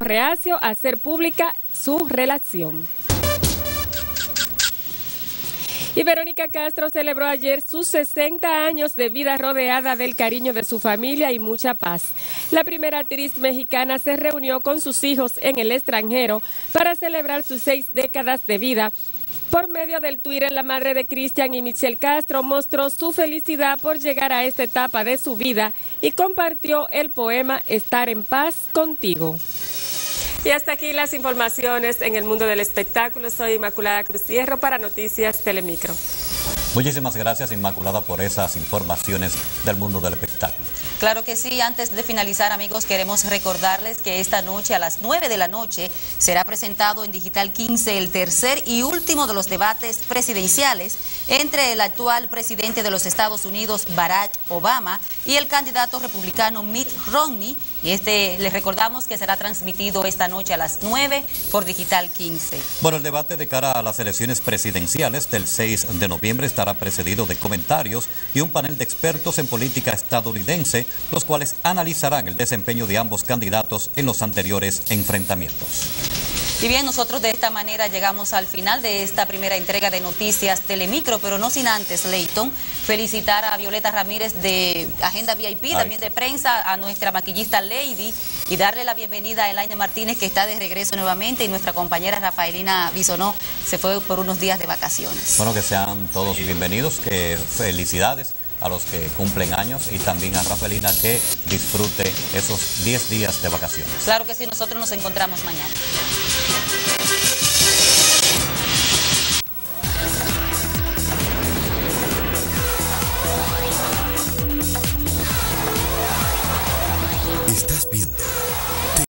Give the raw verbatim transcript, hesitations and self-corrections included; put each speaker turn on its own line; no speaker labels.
reacio a hacer pública su relación. Y Verónica Castro celebró ayer sus sesenta años de vida rodeada del cariño de su familia y mucha paz. La primera actriz mexicana se reunió con sus hijos en el extranjero para celebrar sus seis décadas de vida. Por medio del Twitter, la madre de Cristian y Michelle Castro mostró su felicidad por llegar a esta etapa de su vida y compartió el poema Estar en paz contigo. Y hasta aquí las informaciones en el mundo del espectáculo. Soy Inmaculada Cruz Hierro para Noticias Telemicro.
Muchísimas gracias, Inmaculada, por esas informaciones del mundo del espectáculo.
Claro que sí. Antes de finalizar, amigos, queremos recordarles que esta noche a las nueve de la noche será presentado en Digital quince el tercer y último de los debates presidenciales entre el actual presidente de los Estados Unidos, Barack Obama, y el candidato republicano Mitt Romney. Y este les recordamos que será transmitido esta noche a las nueve por Digital quince.
Bueno, el debate de cara a las elecciones presidenciales del seis de noviembre estará precedido de comentarios y un panel de expertos en política estadounidense, los cuales analizarán el desempeño de ambos candidatos en los anteriores enfrentamientos.
Y bien, nosotros de esta manera llegamos al final de esta primera entrega de Noticias Telemicro, pero no sin antes, Leighton, felicitar a Violeta Ramírez de Agenda V I P, Ay. también de prensa, a nuestra maquillista Lady, y darle la bienvenida a Elaine Martínez, que está de regreso nuevamente, y nuestra compañera Rafaelina Bisonó se fue por unos días de vacaciones.
Bueno, que sean todos bienvenidos, que felicidades a los que cumplen años, y también a Rafaelina, que disfrute esos diez días de vacaciones.
Claro que sí, nosotros nos encontramos mañana.